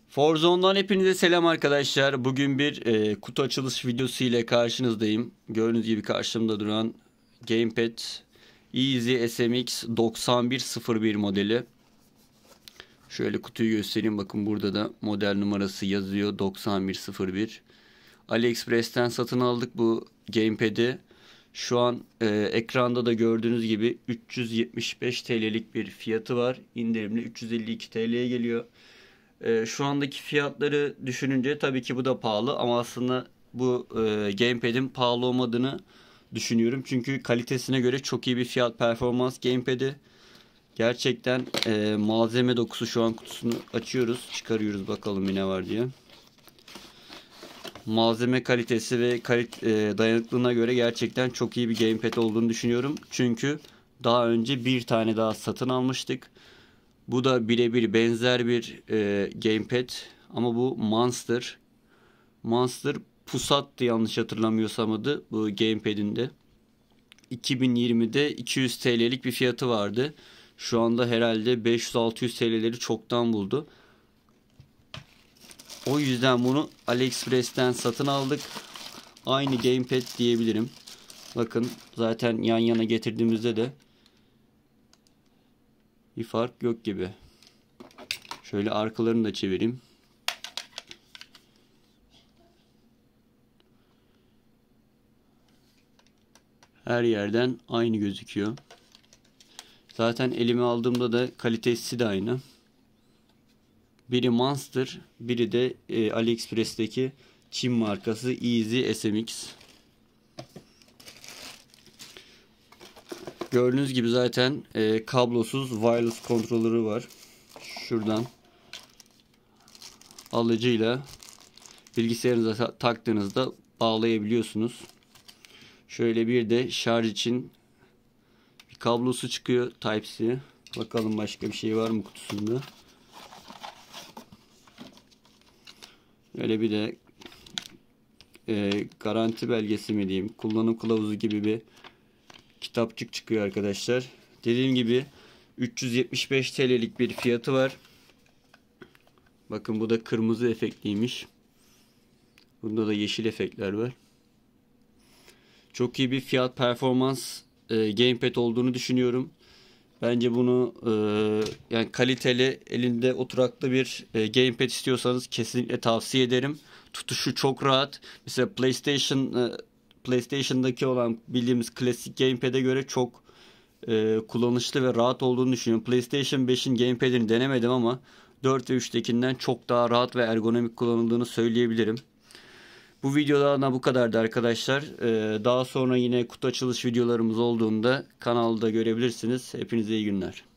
Forzone'dan hepinize selam arkadaşlar. Bugün bir kutu açılış videosu ile karşınızdayım. Gördüğünüz gibi karşımda duran Gamepad Easy SMX 9101 modeli. Şöyle kutuyu göstereyim. Bakın burada da model numarası yazıyor 9101. AliExpress'ten satın aldık bu Gamepad'i. Şu an ekranda da gördüğünüz gibi 375 TL'lik bir fiyatı var. İndirimli 352 TL'ye geliyor. Şu andaki fiyatları düşününce tabii ki bu da pahalı ama aslında bu Gamepad'in pahalı olmadığını düşünüyorum. Çünkü kalitesine göre çok iyi bir fiyat performans Gamepad'i. Gerçekten malzeme dokusu, şu an kutusunu açıyoruz, çıkarıyoruz bakalım ne var diye. Malzeme kalitesi ve dayanıklılığına göre gerçekten çok iyi bir Gamepad olduğunu düşünüyorum. Çünkü daha önce bir tane daha satın almıştık. Bu da birebir benzer bir Gamepad ama bu Monster. Monster Pusat'tı yanlış hatırlamıyorsam adı bu Gamepad'in de. 2020'de 200 TL'lik bir fiyatı vardı. Şu anda herhalde 500-600 TL'leri çoktan buldu. O yüzden bunu AliExpress'ten satın aldık. Aynı Gamepad diyebilirim. Bakın zaten yan yana getirdiğimizde de bir fark yok gibi. Şöyle arkalarını da çevireyim. Her yerden aynı gözüküyor. Zaten elime aldığımda da kalitesi de aynı. Biri Monster, biri de AliExpress'teki Çin markası Easy SMX. Gördüğünüz gibi zaten kablosuz wireless kontrolörü var. Şuradan alıcıyla bilgisayarınıza taktığınızda bağlayabiliyorsunuz. Şöyle bir de şarj için bir kablosu çıkıyor Type-C. Bakalım başka bir şey var mı kutusunda. Öyle bir de garanti belgesi mi diyeyim, kullanım kılavuzu gibi bir kitapçık çıkıyor arkadaşlar. Dediğim gibi 375 TL'lik bir fiyatı var. Bakın bu da kırmızı efektliymiş. Bunda da yeşil efektler var. Çok iyi bir fiyat performans Gamepad olduğunu düşünüyorum. Bence bunu yani kaliteli, elinde oturaklı bir Gamepad istiyorsanız kesinlikle tavsiye ederim. Tutuşu çok rahat. Mesela PlayStation'daki olan bildiğimiz klasik Gamepad'e göre çok kullanışlı ve rahat olduğunu düşünüyorum. PlayStation 5'in Gamepad'ini denemedim ama 4 ve 3'tekinden çok daha rahat ve ergonomik kullanıldığını söyleyebilirim. Bu videoda da bu kadardı arkadaşlar. Daha sonra yine kutu açılış videolarımız olduğunda kanalda görebilirsiniz. Hepinize iyi günler.